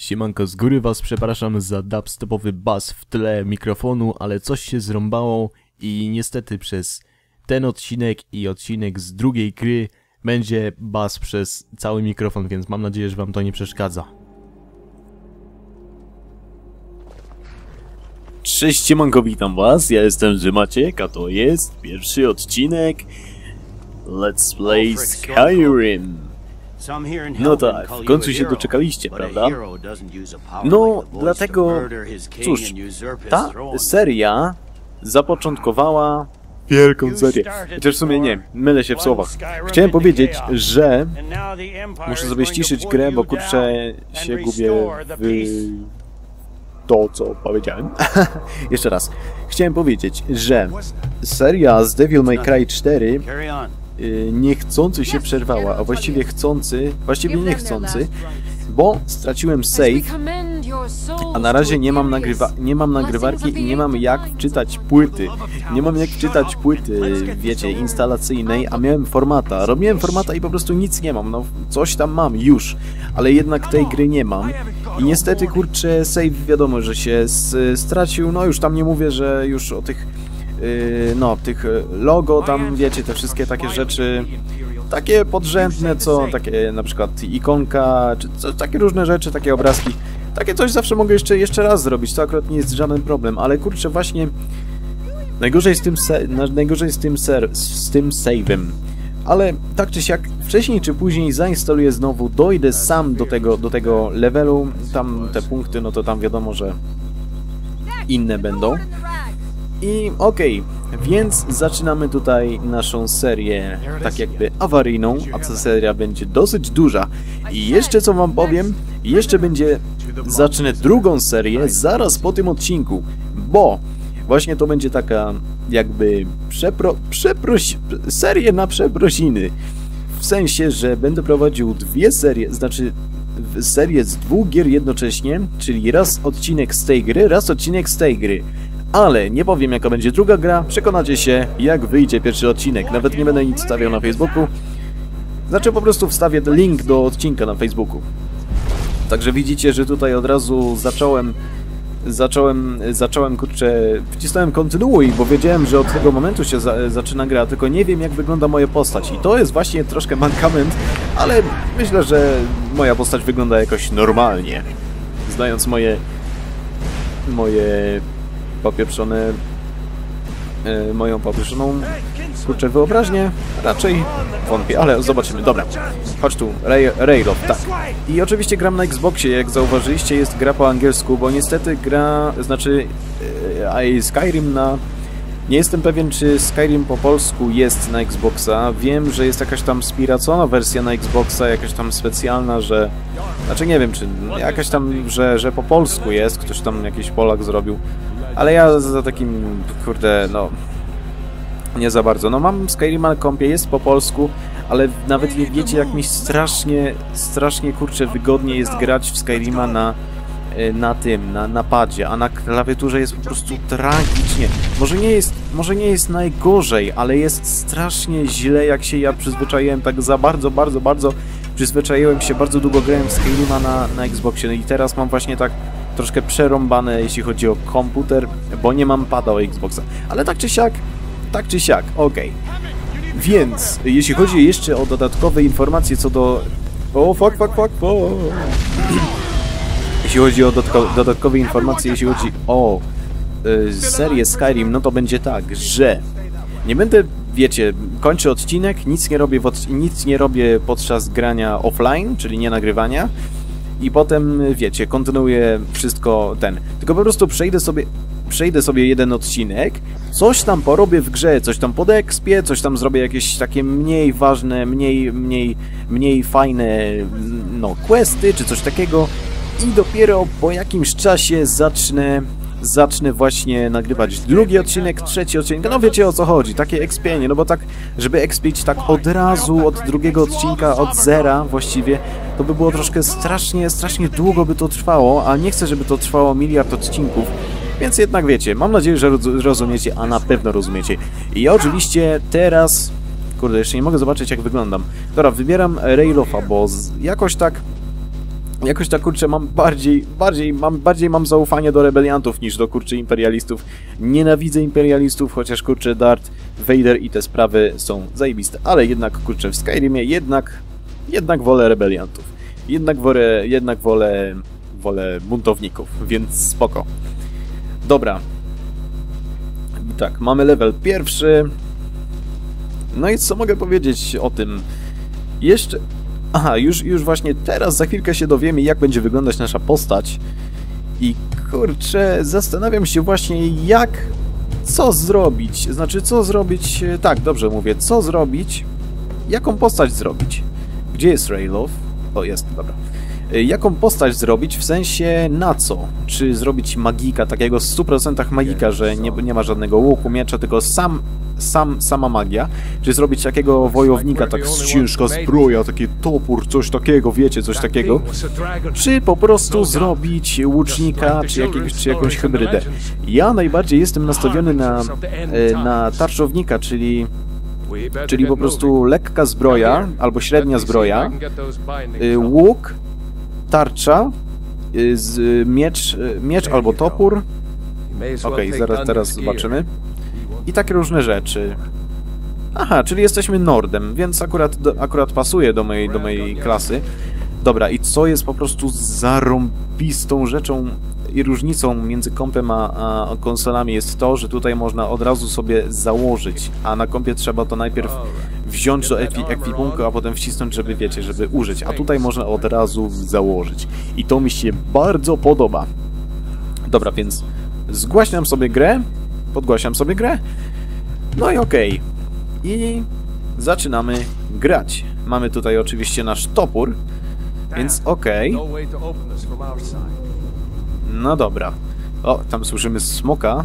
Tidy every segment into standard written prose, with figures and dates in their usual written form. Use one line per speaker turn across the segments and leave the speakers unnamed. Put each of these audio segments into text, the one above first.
Siemanko, z góry was przepraszam za dubstepowy bas w tle mikrofonu, ale coś się zrąbało i niestety przez ten odcinek i odcinek z drugiej gry będzie bas przez cały mikrofon, więc mam nadzieję, że wam to nie przeszkadza. Cześć, siemanko, witam was, ja jestem Maciek, a to jest pierwszy odcinek Let's Play Skyrim. No tak, w końcu się doczekaliście, prawda? No, dlatego, cóż, ta seria zapoczątkowała wielką serię. Chociaż w sumie nie, mylę się w słowach. Chciałem powiedzieć, że muszę sobie ściszyć grę, bo kurczę się gubię w to, co powiedziałem. Jeszcze raz. Chciałem powiedzieć, że seria z Devil May Cry 4 niechcący się przerwała, a właściwie niechcący, bo straciłem save, a na razie nie mam nagrywarki i nie mam jak wczytać płyty. Nie mam jak wczytać płyty, wiecie, instalacyjnej, a miałem formata. Robiłem formata i po prostu nic nie mam. No, coś tam mam już, ale jednak tej gry nie mam. I niestety, kurczę, save wiadomo, że się stracił. No już tam nie mówię, że już o tych no, tych logo, tam wiecie, te wszystkie takie rzeczy, takie podrzędne, co, takie na przykład ikonka, czy takie różne rzeczy, takie obrazki, takie coś zawsze mogę jeszcze raz zrobić, to akurat nie jest żaden problem, ale kurczę, właśnie najgorzej z tym save'em, ale tak czy siak, wcześniej czy później zainstaluję znowu, dojdę sam do tego levelu, tam te punkty, no to tam wiadomo, że inne będą. I okej, więc zaczynamy tutaj naszą serię tak jakby awaryjną, a ta seria będzie dosyć duża. I jeszcze co wam powiem, zacznę drugą serię zaraz po tym odcinku, bo właśnie to będzie taka jakby serię na przeprosiny. W sensie, że będę prowadził dwie serie, znaczy serię z dwóch gier jednocześnie, czyli raz odcinek z tej gry, raz odcinek z tej gry. Ale nie powiem, jaka będzie druga gra, przekonacie się, jak wyjdzie pierwszy odcinek. Nawet nie będę nic stawiał na Facebooku. Znaczy po prostu wstawię link do odcinka na Facebooku. Także widzicie, że tutaj od razu zacząłem, kurczę, wcisnąłem kontynuuj, bo wiedziałem, że od tego momentu się zaczyna gra, tylko nie wiem, jak wygląda moja postać. I to jest właśnie troszkę mankament, ale myślę, że moja postać wygląda jakoś normalnie. Znając moje moją popieprzoną, kurczę, wyobraźnię, raczej wątpię, ale zobaczymy. Dobra, chodź tu, Raylof, tak. I oczywiście gram na Xboxie, jak zauważyliście, jest gra po angielsku, bo niestety Skyrim na... Nie jestem pewien, czy Skyrim po polsku jest na Xboxa. Wiem, że jest jakaś tam spiracona wersja na Xboxa, jakaś tam specjalna, że... Znaczy nie wiem, czy jakaś tam, że po polsku jest, ktoś tam, jakiś Polak zrobił. Ale ja za takim, kurde, no... Nie za bardzo. No mam Skyrim na kompie, jest po polsku, ale nawet nie wiecie, jak mi strasznie, kurczę, wygodnie jest grać w Skyrima na padzie, a na klawiaturze jest po prostu tragicznie. Może nie jest najgorzej, ale jest strasznie źle, jak się ja przyzwyczaiłem, tak za bardzo przyzwyczaiłem się, bardzo długo grałem w Skyrima na Xboxie, no i teraz mam właśnie tak troszkę przerąbane, jeśli chodzi o komputer, bo nie mam pada o Xboxa, ale tak czy siak, okej. Więc, jeśli chodzi jeszcze o dodatkowe informacje co do... O, fuck. Jeśli chodzi o dodatkowe informacje, jeśli chodzi o serię Skyrim, no to będzie tak, że nie będę, wiecie, kończę odcinek, nic nie robię podczas grania offline, czyli nie nagrywania, i potem, wiecie, kontynuuję wszystko tylko po prostu przejdę sobie jeden odcinek, coś tam porobię w grze, coś tam podekspię, coś tam zrobię jakieś takie mniej ważne, mniej fajne, no, questy, czy coś takiego. I dopiero po jakimś czasie zacznę właśnie nagrywać drugi odcinek, trzeci odcinek, no wiecie, o co chodzi, takie expienie, no bo tak, żeby expić tak od razu, od drugiego odcinka, od zera właściwie, to by było troszkę strasznie długo by to trwało, a nie chcę, żeby to trwało miliard odcinków, więc jednak wiecie, mam nadzieję, że rozumiecie, a na pewno rozumiecie. I ja oczywiście teraz, kurde, jeszcze nie mogę zobaczyć, jak wyglądam. Dobra, wybieram Raylofa, bo jakoś tak Jakoś tak, kurczę, bardziej mam zaufanie do rebeliantów niż do, kurczę, imperialistów. Nienawidzę imperialistów, chociaż, kurczę, Darth Vader i te sprawy są zajebiste. Ale jednak, kurczę, w Skyrimie jednak wolę rebeliantów. Jednak wolę buntowników, więc spoko. Dobra. Tak, mamy level pierwszy. No i co mogę powiedzieć o tym? Jeszcze... Aha, już właśnie teraz, za chwilkę się dowiemy, jak będzie wyglądać nasza postać. I kurczę, zastanawiam się właśnie, co zrobić. Znaczy, co zrobić... Tak, dobrze mówię, co zrobić? Jaką postać zrobić? Gdzie jest Ralof? O, jest, dobra. Jaką postać zrobić, w sensie na co? Czy zrobić magika, takiego w 100% magika, że nie ma żadnego łuku, miecza, tylko sama magia? Czy zrobić takiego wojownika, tak ciężka zbroja, taki topór, coś takiego, wiecie, coś takiego? Czy po prostu zrobić łucznika, czy jakąś hybrydę? Ja najbardziej jestem nastawiony na tarczownika, czyli po prostu lekka zbroja, albo średnia zbroja, łuk, tarcza, miecz albo topór. Okej, teraz zobaczymy. I takie różne rzeczy. Aha, czyli jesteśmy Nordem, więc akurat pasuje do mojej klasy. Dobra, i co jest po prostu zarąbistą rzeczą i różnicą między kompem a konsolami jest to, że tutaj można od razu sobie założyć, a na kompie trzeba to najpierw wziąć do ekwipunku, a potem wcisnąć, żeby, wiecie, żeby użyć. A tutaj można od razu założyć. I to mi się bardzo podoba. Dobra, więc zgłaśniam sobie grę, podgłaśniam sobie grę. No i okej. I zaczynamy grać. Mamy tutaj oczywiście nasz topór, więc okej. No dobra. O, tam słyszymy smoka.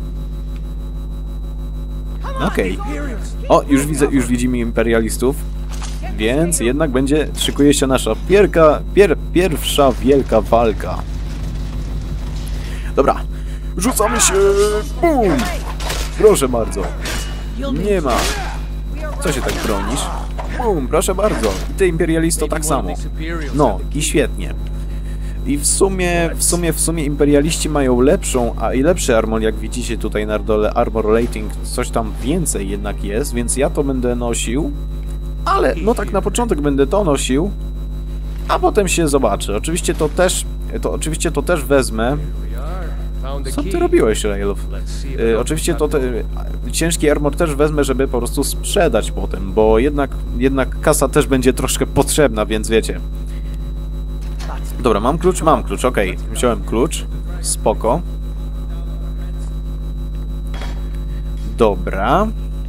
Okej. O, już widzimy imperialistów. Więc jednak szykuje się nasza pierwsza wielka walka. Dobra. Rzucamy się! Bum! Proszę bardzo. Nie ma. Co się tak bronisz? Bum, proszę bardzo. I ty, imperialisto, tak samo. No, i świetnie. I w sumie imperialiści mają lepszy armor, jak widzicie tutaj na dole, armor rating, coś tam więcej jednak jest, więc ja to będę nosił, ale no tak na początek będę to nosił, a potem się zobaczy. Oczywiście to też wezmę. Co ty robiłeś, Ralof? Oczywiście ciężki armor też wezmę, żeby po prostu sprzedać potem, bo jednak kasa też będzie troszkę potrzebna, więc wiecie. Dobra, mam klucz, okej. Wziąłem klucz. Spoko. Dobra.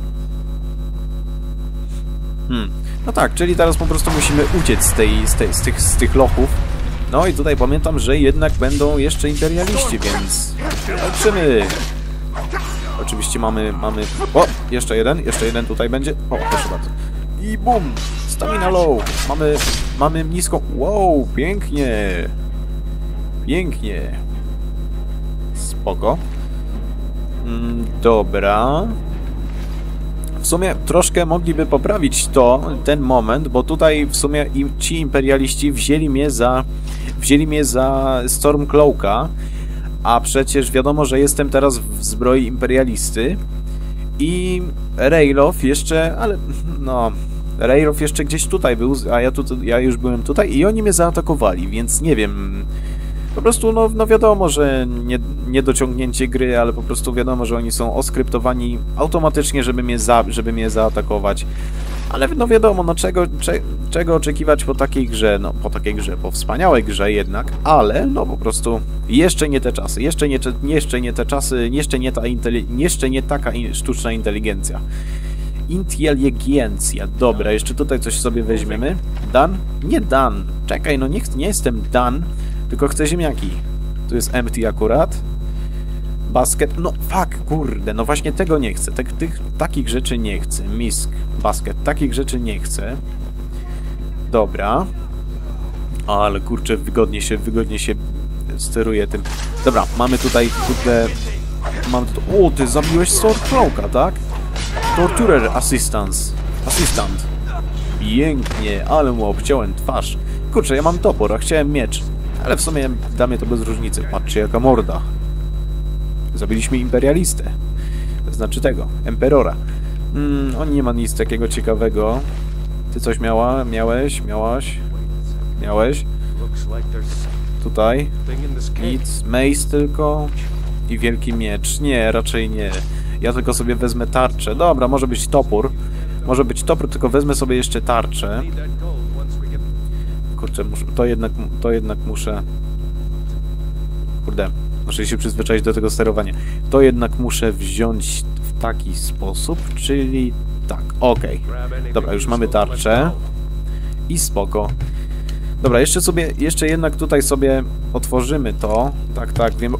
No tak, czyli teraz po prostu musimy uciec z tych lochów. No i tutaj pamiętam, że jednak będą jeszcze imperialiści, więc walczymy. Oczywiście mamy... O, jeszcze jeden tutaj będzie. O, proszę bardzo. I bum! Stamina low. Mamy niską... Wow, pięknie. Pięknie. Spoko. Dobra. W sumie troszkę mogliby poprawić ten moment, bo tutaj w sumie ci imperialiści wzięli mnie za Stormcloaka, a przecież wiadomo, że jestem teraz w zbroi imperialisty i Ralof jeszcze, ale no... Ralof jeszcze gdzieś tutaj był, a ja już byłem tutaj i oni mnie zaatakowali, więc nie wiem. Po prostu, no wiadomo, że niedociągnięcie gry, ale po prostu wiadomo, że oni są oskryptowani automatycznie, żeby mnie zaatakować. Ale no wiadomo, no czego oczekiwać po takiej grze, po wspaniałej grze jednak, ale no po prostu jeszcze nie te czasy, jeszcze nie te czasy, jeszcze nie taka sztuczna inteligencja. Inteligencja. Dobra, jeszcze tutaj coś sobie weźmiemy. Dan? Nie Dan. Czekaj, no nie jestem Dan, tylko chcę ziemniaki. Tu jest empty akurat. Basket. No fuck, kurde, no właśnie tego nie chcę. Takich rzeczy nie chcę. Misk, basket, takich rzeczy nie chcę. Dobra. Ale kurczę, wygodnie się steruje tym. Dobra, mamy tutaj, kurde... O, ty zabiłeś Stormcloaka, tak? Torturer Assistant. Pięknie, ale mu obciąłem twarz. kurczę, ja mam topór, a chciałem miecz. Ale w sumie dla mnie to bez różnicy. Patrzcie, jaka morda. Zabiliśmy imperialistę. To znaczy tego, emperora. On nie ma nic takiego ciekawego. Ty coś miałeś? Tutaj. Nic. Mace tylko. I wielki miecz. Nie, raczej nie. Ja tylko sobie wezmę tarczę. Dobra, może być topór. Może być topór, tylko wezmę sobie jeszcze tarczę. Kurczę, to jednak muszę... Kurde, muszę się przyzwyczaić do tego sterowania. To jednak muszę wziąć w taki sposób, czyli tak, okej. Dobra, już mamy tarczę. I spoko. Dobra, jeszcze jednak tutaj sobie otworzymy to. Tak, wiemy.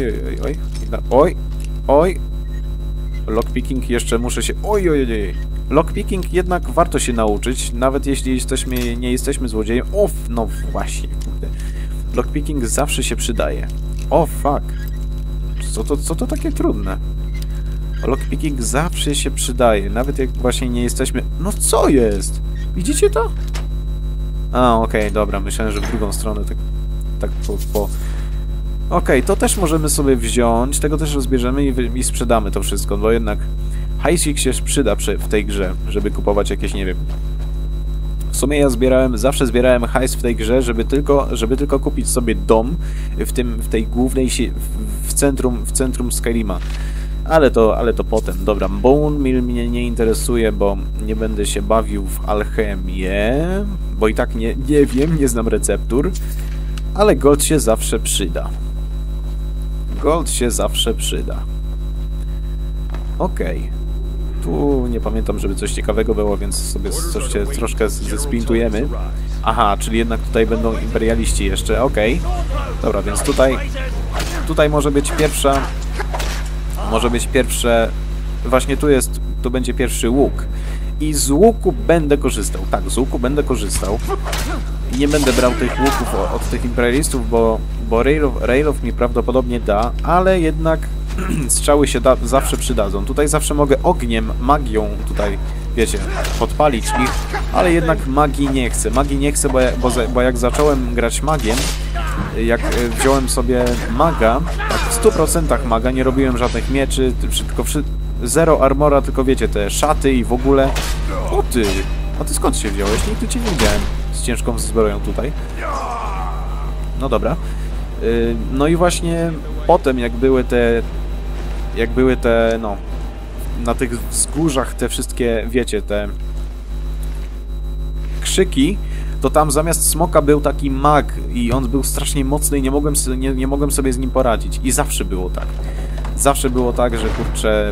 Oj. Lockpicking jeszcze muszę się... Oj. Lockpicking jednak warto się nauczyć, nawet jeśli nie jesteśmy złodziejem. No właśnie, kurde. Lockpicking zawsze się przydaje. Fuck. Co to takie trudne? Lockpicking zawsze się przydaje, nawet jak właśnie nie jesteśmy... No co jest? Widzicie to? Okej, dobra, myślałem, że w drugą stronę tak po... Okej, to też możemy sobie wziąć, tego też rozbierzemy i sprzedamy to wszystko, bo jednak hajsik się przyda w tej grze, żeby kupować jakieś, nie wiem... W sumie ja zawsze zbierałem hajs w tej grze, żeby tylko kupić sobie dom w tej głównej w centrum Skyrima. Ale to potem. Dobra, Bone Meal mnie nie interesuje, bo nie będę się bawił w alchemię, bo i tak nie wiem, nie znam receptur, ale gold się zawsze przyda. Okej. Tu nie pamiętam, żeby coś ciekawego było, więc sobie troszkę zesprintujemy. Aha, czyli jednak tutaj będą imperialiści jeszcze, okej. Dobra, więc tutaj może być pierwsze... Właśnie tu będzie pierwszy łuk. I z łuku będę korzystał. Tak, z łuku będę korzystał. I nie będę brał tych łuków od tych imperialistów, bo Raylof mi prawdopodobnie da, ale jednak strzały się zawsze przydadzą. Tutaj zawsze mogę ogniem, magią tutaj, wiecie, podpalić ich, ale jednak magii nie chcę. Bo jak zacząłem grać magiem, jak wziąłem sobie maga, tak w 100% maga, nie robiłem żadnych mieczy, tylko zero armora, tylko wiecie, te szaty i w ogóle... A ty skąd się wziąłeś? Nigdy cię nie widziałem z ciężką zbroją tutaj. No dobra. No i właśnie potem jak były te, no, na tych wzgórzach te wszystkie, wiecie, te krzyki, to tam zamiast smoka był taki mag i on był strasznie mocny i nie mogłem sobie z nim poradzić. I zawsze było tak. Zawsze było tak, że kurczę,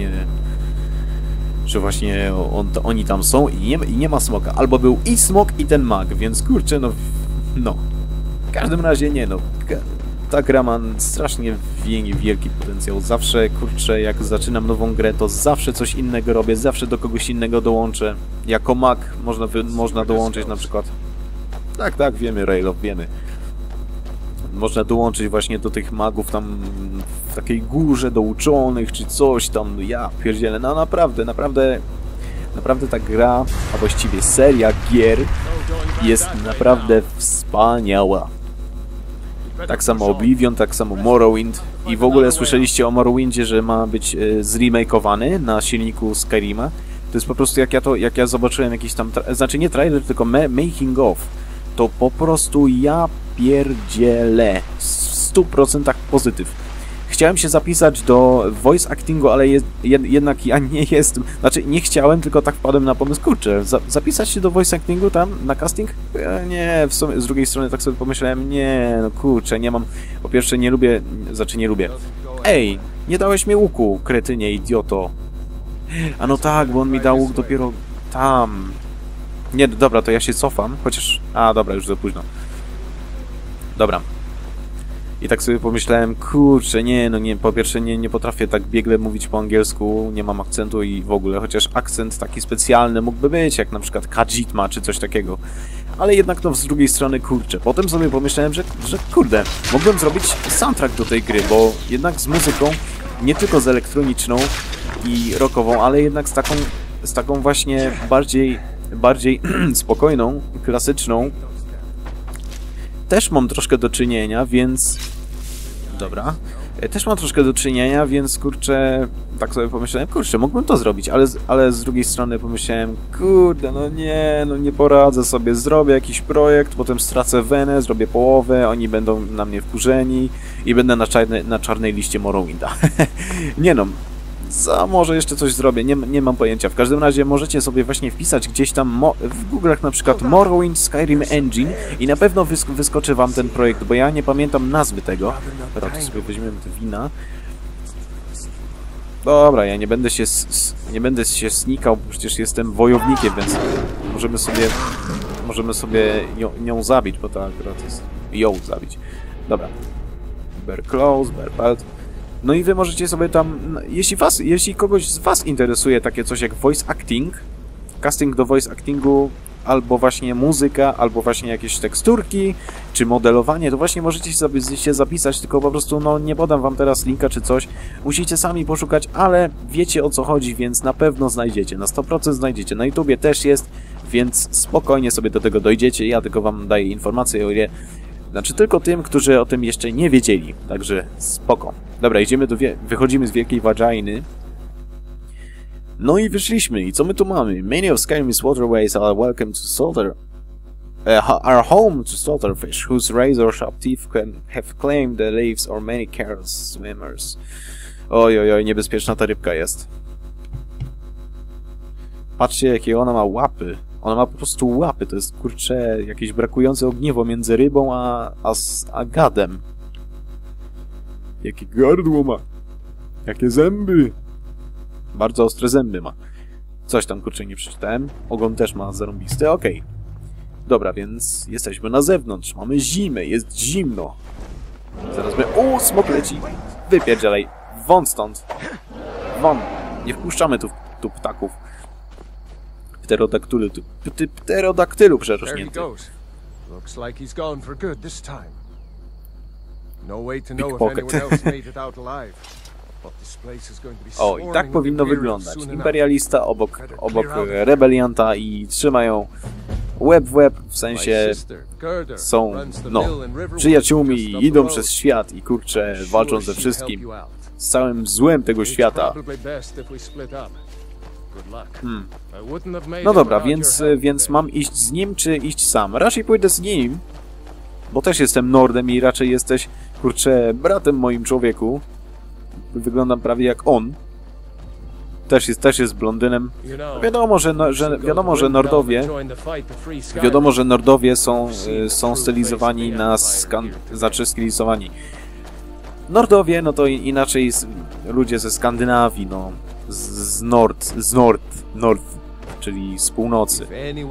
właśnie oni tam są i nie ma smoka. Albo był i smok, i ten mag, więc kurczę, no. W każdym razie nie, no. Ta gra ma strasznie wielki potencjał. Zawsze, kurczę, jak zaczynam nową grę, to zawsze coś innego robię, zawsze do kogoś innego dołączę. Jako mag można dołączyć na przykład... Tak, wiemy, Raylof, wiemy. Można dołączyć właśnie do tych magów tam w takiej górze do uczonych, czy coś tam, ja pierdzielę. No naprawdę ta gra, a właściwie seria gier jest naprawdę wspaniała. Tak samo Oblivion, tak samo Morrowind. I w ogóle słyszeliście o Morrowindzie, że ma być zremakeowany na silniku Skyrima. To jest po prostu jak ja zobaczyłem jakiś tam... Znaczy nie trailer, tylko making of. To po prostu ja pierdzielę. W 100% pozytyw. Chciałem się zapisać do voice actingu, ale jednak ja nie jestem... Znaczy nie chciałem, tylko tak wpadłem na pomysł, kurczę, zapisać się do voice actingu tam, na casting? Nie, w sumie z drugiej strony tak sobie pomyślałem, nie, no kurczę, nie mam... Po pierwsze nie lubię... nie lubię. Ej, nie dałeś mi łuku, kretynie, idioto. A no tak, bo on mi dał łuk dopiero tam. Nie, dobra, to ja się cofam, chociaż... A, dobra, już za późno. Dobra. I tak sobie pomyślałem, kurczę, po pierwsze nie potrafię tak biegle mówić po angielsku, nie mam akcentu i w ogóle, chociaż akcent taki specjalny mógłby być, jak na przykład Khajiit czy coś takiego. Ale jednak no z drugiej strony, kurczę, potem sobie pomyślałem, że kurde, mógłbym zrobić soundtrack do tej gry, bo jednak z muzyką, nie tylko z elektroniczną i rockową, ale jednak z taką właśnie bardziej spokojną, klasyczną też mam troszkę do czynienia, więc... Dobra. Też mam troszkę do czynienia, więc kurczę, tak sobie pomyślałem, kurczę, mógłbym to zrobić, ale z drugiej strony pomyślałem, kurde, no nie poradzę sobie, zrobię jakiś projekt, potem stracę wenę, zrobię połowę, oni będą na mnie wkurzeni i będę na czarnej liście Morrowinda. Nie no, może jeszcze coś zrobię, nie mam pojęcia. W każdym razie możecie sobie właśnie wpisać gdzieś tam w Google'ach na przykład Morrowind Skyrim Engine i na pewno wyskoczy wam ten projekt, bo ja nie pamiętam nazwy tego. Dobra, to sobie weźmiemy te wina. Dobra, ja nie będę się snikał, bo przecież jestem wojownikiem, więc możemy sobie nią zabić, bo to akurat jest ją zabić. Dobra. Bear Close, Bear Pelt. No i wy możecie sobie tam, jeśli kogoś z was interesuje takie coś jak voice acting, casting do voice actingu, albo właśnie muzyka, albo właśnie jakieś teksturki, czy modelowanie, to właśnie możecie się zapisać, tylko po prostu, no nie podam wam teraz linka czy coś, musicie sami poszukać, ale wiecie o co chodzi, więc na pewno znajdziecie, na 100% znajdziecie, na YouTubie też jest, więc spokojnie sobie do tego dojdziecie, ja tylko wam daję informacje o ile... Znaczy tylko tym, którzy o tym jeszcze nie wiedzieli. Także spoko. Dobra, wychodzimy z Wielkiej Vaginy. No i wyszliśmy. I co my tu mamy? Many of Skyrim's waterways are welcome to slaughter. Are home to slaughterfish, whose razor-sharp teeth have claimed the lives of many careless swimmers. Oj, niebezpieczna ta rybka jest. Patrzcie, jakie ona ma łapy. Ona ma po prostu łapy, to jest, kurczę, jakieś brakujące ogniwo między rybą a gadem. Jakie gardło ma. Jakie zęby. Bardzo ostre zęby ma. Coś tam, kurczę, nie przeczytałem. Ogon też ma zarąbisty, okej. Dobra, więc jesteśmy na zewnątrz. Mamy zimę, jest zimno. Zaraz smok leci. Wypierdzielaj. Won stąd. Won. Nie wpuszczamy tu ptaków. Pterodaktylu przerośnięty. O, i tak powinno wyglądać. Imperialista obok rebelianta i trzymają łeb w łeb, w sensie są, no, przyjaciółmi i idą przez świat i kurczę, walczą ze wszystkim. Z całym złem tego świata. No dobra, więc mam iść z nim, czy iść sam? Raczej pójdę z nim, bo też jestem Nordem i raczej jesteś, kurczę, bratem moim człowieku. Wyglądam prawie jak on. Też jest blondynem. Wiadomo, że Nordowie są stylizowani na stylizowani. Nordowie, no to inaczej ludzie ze Skandynawii, no. Z Nord, czyli z północy.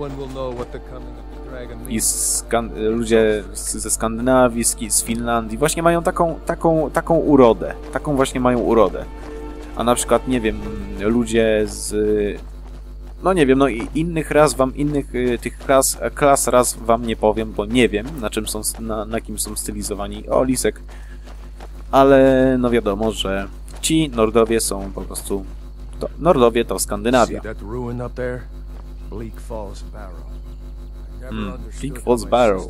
I ludzie ze Skandynawii, z Finlandii właśnie mają taką urodę. Taką właśnie mają urodę. A na przykład, nie wiem, ludzie z... No nie wiem, no i innych tych klas raz wam nie powiem, bo nie wiem, na kim są stylizowani. O, lisek. Ale no wiadomo, że ci Nordowie są po prostu... Nordowie to Skandynawia. Bleak Falls Barrow.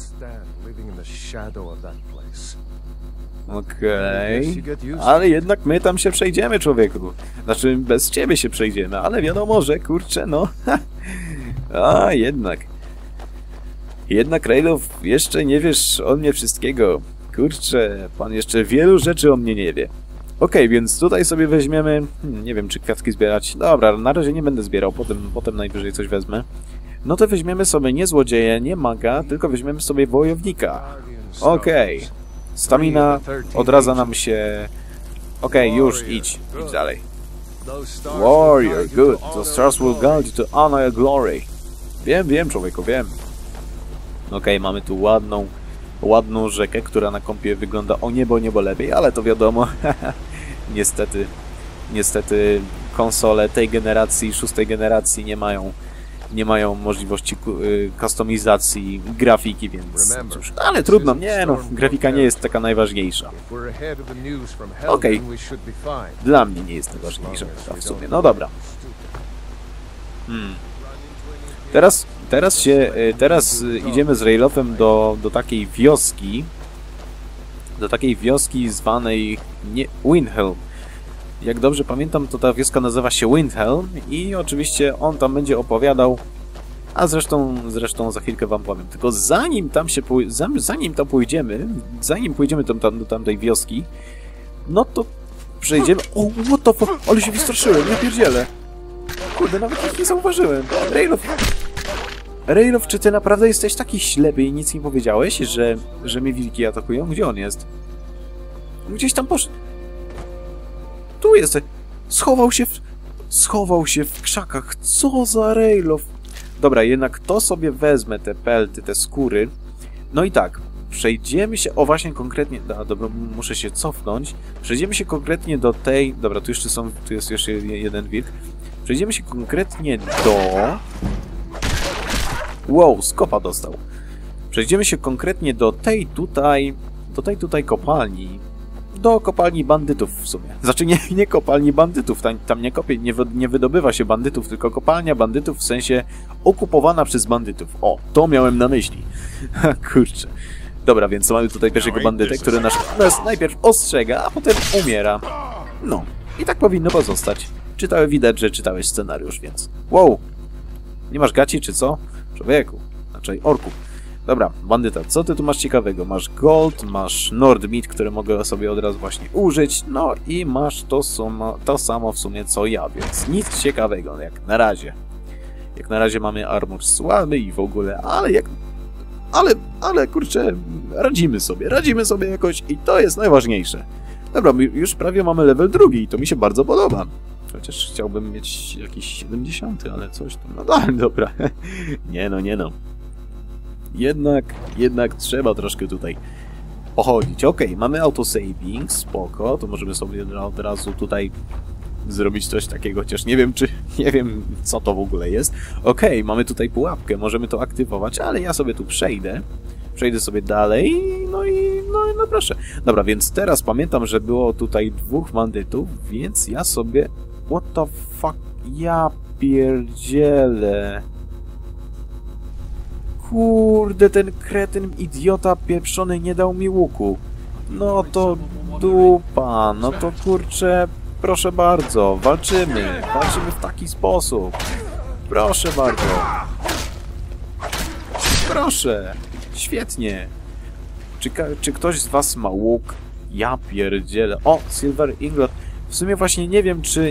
Okej. Ale jednak my tam się przejdziemy, człowieku. Znaczy, bez ciebie się przejdziemy, ale wiadomo, że kurczę, no... A, jednak. Jednak, Raylow, jeszcze nie wiesz o mnie wszystkiego. Kurczę, pan jeszcze wielu rzeczy o mnie nie wie. Okej, więc tutaj sobie weźmiemy... nie wiem, czy kwiatki zbierać. Dobra, na razie nie będę zbierał, potem najwyżej coś wezmę. No to weźmiemy sobie nie złodzieja, nie maga, tylko weźmiemy sobie wojownika. Okej. Stamina odradza nam się... Okej, już, idź dalej. Warrior, good. The stars will guide you to honor and glory. Wiem, człowieku, wiem. Okej, mamy tu ładną rzekę, która na kompie wygląda o niebo lepiej, ale to wiadomo. Niestety konsole tej generacji, 6. generacji nie mają możliwości kustomizacji grafiki, więc cóż, ale trudno, nie no, grafika nie jest taka najważniejsza. Okej, dla mnie nie jest najważniejsza w sumie, no dobra. Teraz idziemy z Railofem do takiej wioski. Do takiej wioski zwanej Windhelm. Jak dobrze pamiętam, to ta wioska nazywa się Windhelm i oczywiście on tam będzie opowiadał, a zresztą za chwilkę wam powiem. Tylko zanim tam pójdziemy, zanim pójdziemy do tamtej wioski, no to przejdziemy... O, what the fuck? Ale się wystraszyłem, ja pierdzielę. Kurde, nawet ich nie zauważyłem. Raylof, czy ty naprawdę jesteś taki ślepy i nic nie powiedziałeś, że mnie wilki atakują? Gdzie on jest? Gdzieś tam poszedł. Tu jest. Schował się w krzakach. Co za Raylof? Dobra, jednak to sobie wezmę, te pelty, te skóry. No i tak, przejdziemy się... O, właśnie konkretnie... Dobra, muszę się cofnąć. Przejdziemy się konkretnie do tej... Dobra, tu jest jeszcze jeden wilk. Przejdziemy się konkretnie do... Wow, skopa dostał. Przejdziemy się konkretnie do tej tutaj kopalni. Do kopalni bandytów w sumie. Znaczy nie kopalni bandytów, tam nie wydobywa się bandytów, tylko kopalnia bandytów w sensie okupowana przez bandytów. O, to miałem na myśli. Kurczę. Dobra, więc mamy tutaj pierwszego bandytę, który nas najpierw ostrzega, a potem umiera. No, i tak powinno pozostać. Widać, że czytałeś scenariusz, więc... Wow! Nie masz gaci, czy co? Człowieku. Znaczy orku. Dobra, bandyta, co ty tu masz ciekawego? Masz gold, masz Nordmeat, który mogę sobie od razu właśnie użyć, no i masz to samo w sumie co ja, więc nic ciekawego, jak na razie. Jak na razie mamy armor słaby i w ogóle, ale kurczę, radzimy sobie jakoś i to jest najważniejsze. Dobra, już prawie mamy level 2 i to mi się bardzo podoba. Chociaż chciałbym mieć jakiś 70, ale coś tam, no dobra. Nie no. Jednak trzeba troszkę tutaj pochodzić. Okej, mamy autosaving, spoko, to możemy sobie od razu tutaj zrobić coś takiego, chociaż nie wiem co to w ogóle jest. Okej, mamy tutaj pułapkę, możemy to aktywować, ale ja sobie tu przejdę sobie dalej, no proszę. Dobra, więc teraz pamiętam, że było tutaj 2 bandytów, więc ja sobie... What the fuck? Ja pierdzielę. Kurde, ten kretyn, idiota pieprzony nie dał mi łuku. No to dupa, no to kurczę, proszę bardzo, walczymy w taki sposób. Proszę bardzo. Proszę, świetnie. Czy ktoś z was ma łuk? Ja pierdzielę. O, Silver Ingot. W sumie właśnie nie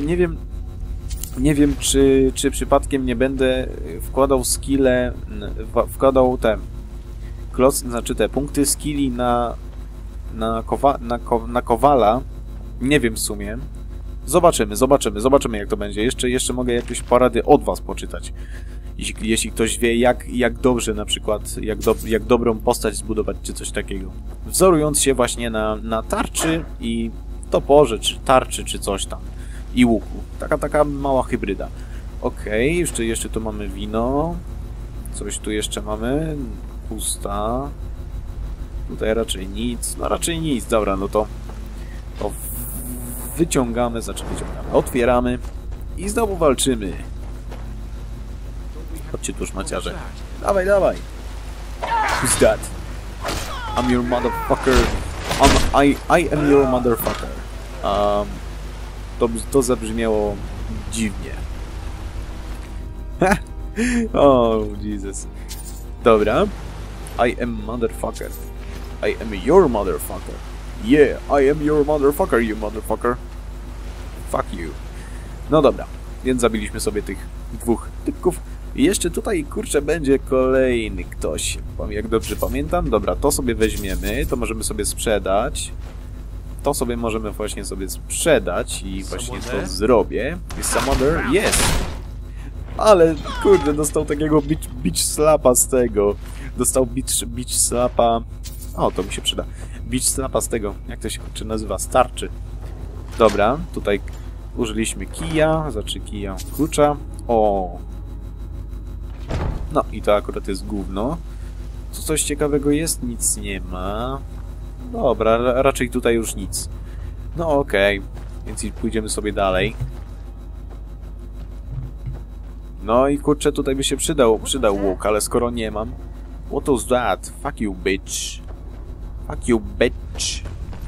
wiem, czy przypadkiem nie będę wkładał skille, wkładał te punkty skilli na Kowala. Nie wiem w sumie. Zobaczymy jak to będzie. Jeszcze mogę jakieś porady od was poczytać. Jeśli ktoś wie, jak dobrze na przykład, jak dobrą postać zbudować, czy coś takiego. Wzorując się właśnie na tarczy i toporze, czy tarczy, czy coś tam. I łuku. Taka mała hybryda. Okej, jeszcze tu mamy wino. Coś tu jeszcze mamy. Pusta. Tutaj raczej nic. No raczej nic. Dobra, no to wyciągamy, otwieramy i znowu walczymy. Chodźcie tu, szmaciarze. Dawaj. Who's that? I'm your motherfucker. I am your motherfucker. To zabrzmiało dziwnie. Oh, Jesus. Dobra. I am motherfucker. I am your motherfucker. Yeah, I am your motherfucker, you motherfucker. Fuck you. No dobra, więc zabiliśmy sobie tych 2 typków. I jeszcze tutaj, kurczę, będzie kolejny ktoś. Jak dobrze pamiętam. Dobra, to sobie weźmiemy. To możemy sobie sprzedać. To sobie możemy właśnie sprzedać i właśnie to zrobię. Jest Samother? Jest! Ale, kurde, dostał takiego bitch slapa z tego. Dostał bitch slapa... O, to mi się przyda. Bitch slapa z tego, jak to się nazywa? Starczy. Dobra, tutaj użyliśmy kija, znaczy kija klucza. O! No i to akurat jest gówno. Tu coś ciekawego jest? Nic nie ma. Dobra, raczej tutaj już nic. No okej, więc pójdziemy sobie dalej. No i kurczę, tutaj by się przydał łuk, ale skoro nie mam... What was that? Fuck you, bitch. Fuck you, bitch.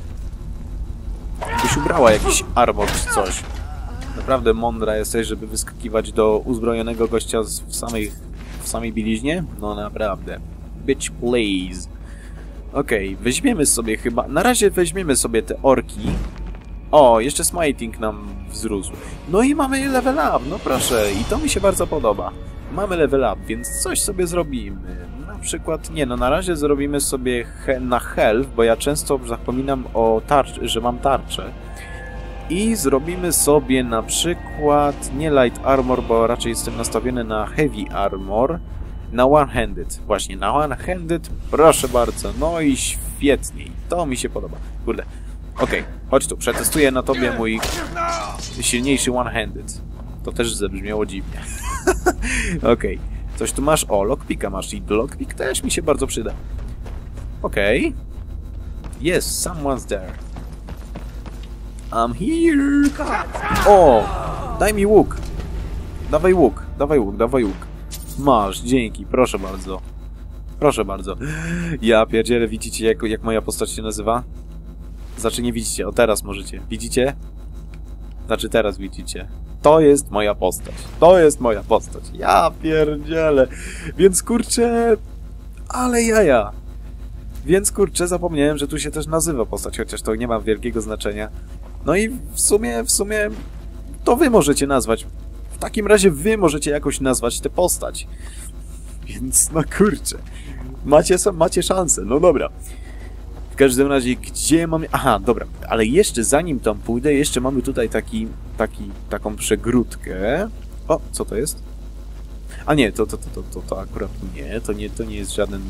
Byś ubrała jakiś armor czy coś. Naprawdę mądra jesteś, żeby wyskakiwać do uzbrojonego gościa w samej bieliźnie? No naprawdę. Bitch, please. Okej, weźmiemy sobie chyba... Na razie weźmiemy sobie te orki. O, jeszcze smiting nam wzrósł. No i mamy level up, no proszę. I to mi się bardzo podoba. Mamy level up, więc coś sobie zrobimy. Na przykład, nie no, na razie zrobimy sobie na health, bo ja często zapominam o tarczy, że mam tarczę. I zrobimy sobie na przykład nie light armor, bo raczej jestem nastawiony na heavy armor. Na one-handed. Właśnie, na one-handed. Proszę bardzo. No i świetniej. To mi się podoba. Kurde. Okej, chodź tu. Przetestuję na tobie mój silniejszy one-handed. To też zabrzmiało dziwnie. Okej. Coś tu masz? O, lockpicka masz. I lockpick też mi się bardzo przyda. Okej. Yes, someone's there. I'm here. O! Daj mi łuk. Dawaj łuk. Dawaj łuk. Dawaj łuk. Masz, dzięki, proszę bardzo. Proszę bardzo. Ja pierdzielę, widzicie jak moja postać się nazywa? Znaczy nie widzicie, o teraz możecie. Widzicie? Znaczy teraz widzicie. To jest moja postać. To jest moja postać. Ja pierdzielę. Więc kurczę... Ale jaja. Więc kurczę, zapomniałem, że tu się też nazywa postać, chociaż to nie ma wielkiego znaczenia. No i w sumie to wy możecie nazwać. W takim razie wy możecie jakoś nazwać tę postać. Więc no kurczę. Macie szansę, no dobra. W każdym razie, gdzie mamy... Aha, dobra, ale jeszcze zanim tam pójdę, jeszcze mamy tutaj taką przegródkę. O, co to jest? A nie, to akurat nie. To nie jest żaden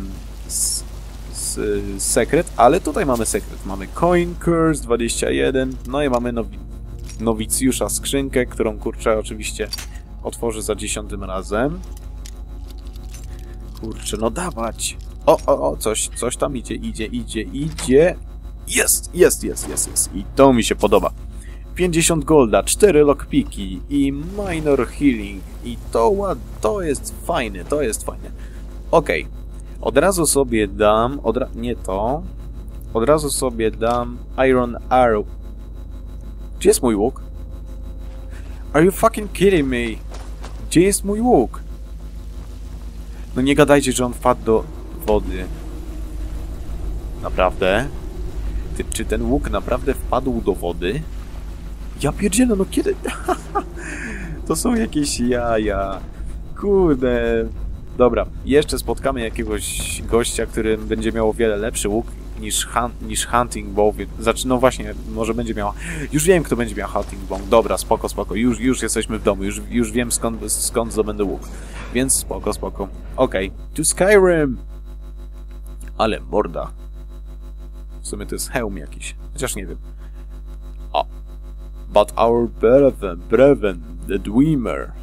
sekret, ale tutaj mamy sekret. Mamy Coin Curse 21, no i mamy nowicjusza skrzynkę, którą kurczę oczywiście otworzę za 10. razem. Kurczę, no dawać. O, coś tam idzie. Jest. I to mi się podoba. 50 golda, 4 lockpiki i minor healing. I to jest fajne, Okej. Od razu sobie dam... Od razu sobie dam Iron Arrow. Gdzie jest mój łuk? Are you fucking kidding me? Gdzie jest mój łuk? No nie gadajcie, że on wpadł do wody. Naprawdę? Czy ten łuk naprawdę wpadł do wody? Ja pierdzielę, no kiedy? To są jakieś jaja. Kurde. Dobra, jeszcze spotkamy jakiegoś gościa, który będzie miał o wiele lepszy łuk niż Hunting Bow. Znaczy, no właśnie, może będzie miał... Już wiem, kto będzie miał Hunting Bow. Dobra, spoko. Już jesteśmy w domu. Już wiem, skąd zdobędę łuk. Więc spoko. Okej. To Skyrim! Ale morda. W sumie to jest hełm jakiś. Chociaż nie wiem. O. But our brethren, the Dreamer,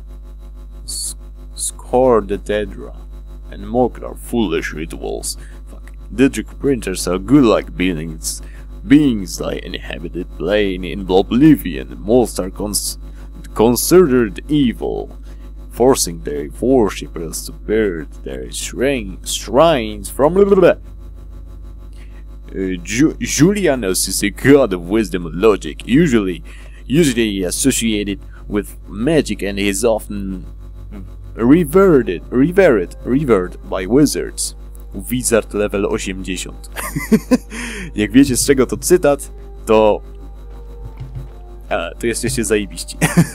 score the Dedra, and mock our foolish rituals. Digital printers are good like beings that inhabit the plane in oblivion. Most are considered evil, forcing their worshippers to build their shrines from... Julianus is a god of wisdom and logic, usually associated with magic, and is often revered by wizards. Wizard level 80. Jak wiecie, z czego to cytat, to jesteście zajebiści.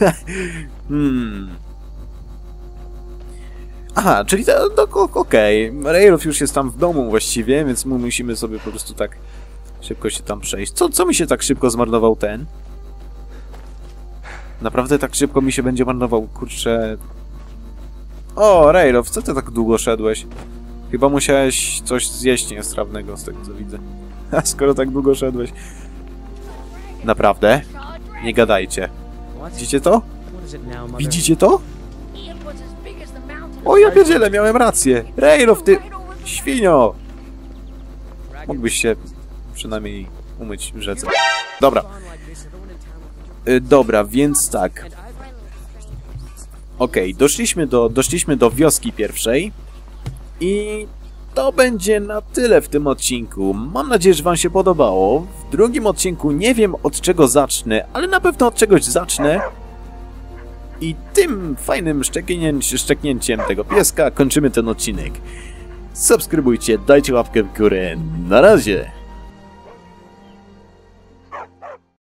Aha, czyli to okej. Raylof już jest tam w domu właściwie, więc my musimy sobie po prostu tak szybko się tam przejść. Co mi się tak szybko zmarnował ten? Naprawdę tak szybko mi się będzie marnował, kurczę... O, Raylof, co ty tak długo szedłeś? Chyba musiałeś coś zjeść niestrawnego z tego, co widzę. A skoro tak długo szedłeś... Naprawdę? Nie gadajcie. Widzicie to? Widzicie to? O, ja pierdzielę, miałem rację. Raylof, ty... Świnio! Mógłbyś się przynajmniej umyć w rzece. Dobra. Dobra, więc tak. Okej, doszliśmy do wioski pierwszej i to będzie na tyle w tym odcinku. Mam nadzieję, że wam się podobało. W drugim odcinku nie wiem od czego zacznę, ale na pewno od czegoś zacznę. I tym fajnym szczeknięciem tego pieska kończymy ten odcinek. Subskrybujcie, dajcie łapkę w górę. Na razie!